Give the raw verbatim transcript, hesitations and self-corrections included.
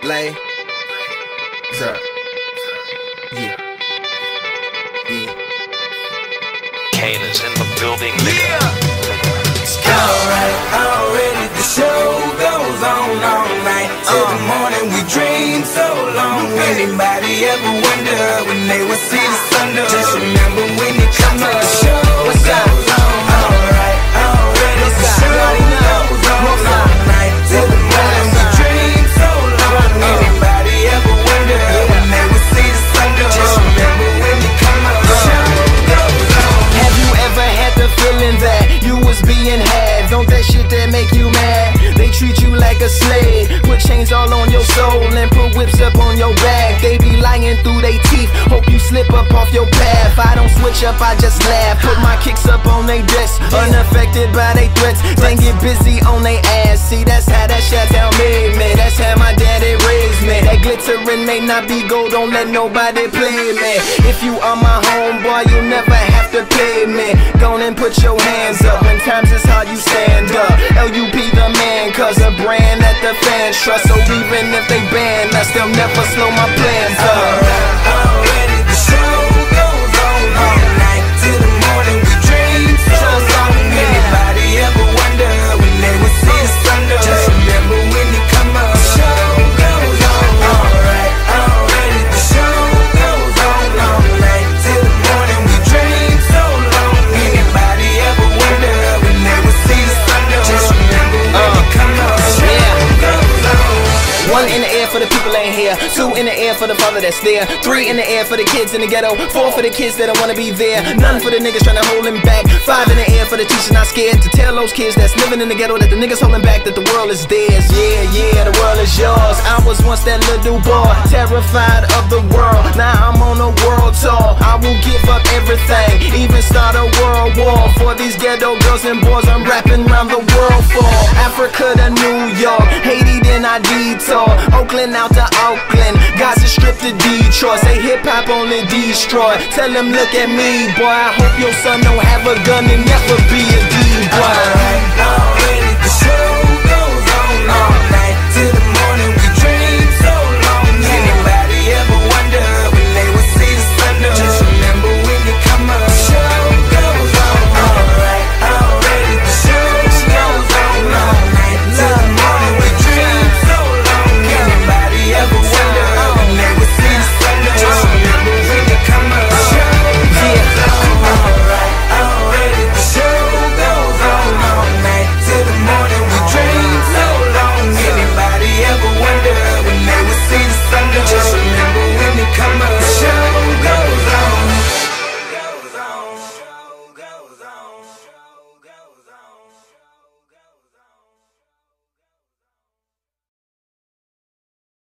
Lay. What's up? Yeah. Yeah. Kane is in the building, nigga. Yeah. Alright, already the show goes on all night. Till the morning we dream so long. Anybody ever wonder when they would see the sun? Just remember when you come up, the show goes on. Alright, already the show goes on all night. Till the morning we dream so long. Anybody ever wonder when they would see the sun? Just remember when you come up, the show goes on. Have you ever had the feeling that you was being had? Don't that shit that make you mad? They treat you like a slave, put chains all on your soul and put whips up on your back. They be lying through they teeth, hope you slip up off your path. I don't switch up, I just laugh, put my kicks up on they desk, unaffected by they threats. Then get busy on they ass. See, that's how that Chi-Town made me, that's how my daddy raised me. That glittering may not be gold, don't let nobody play me. If you are my homeboy, you never have to pay me. Go on and put your hands up, when times is hard you stand up. L U P the man, cause a brand that the fans trust. So even if they ban us, they'll never slow my plans up. Alright, already the show goes on all night. Till the morning we dream so long. Anybody ever wonder when they would see the sun? Just remember when you come up, the show goes on. Alright, already the show goes on all night. Till the morning we dream so long. Anybody ever wonder when they would see the sun? Just remember when you come up, the show goes on. One in the air for the people ain't here. Two in the air for the father that's there. Three in the air for the kids in the ghetto. Four for the kids that don't wanna be there. None for the niggas trying to hold him back. Five in the air for the teachers not scared to tell those kids that's living in the ghetto that the niggas holding back, that the world is theirs. Yeah, yeah, the world is yours. I was once that little boy, terrified of the world. Now I'm on a world tour. I will give up everything, even start a world war. For these ghetto girls and boys I'm rapping around the world for. Africa to New York, Haiti then I detour. Oakland out to Oakland, Gaza Strip to Detroit. Say hip hop only destroy. Tell them look at me, boy. I hope your son don't have a gun and never be a D-boy.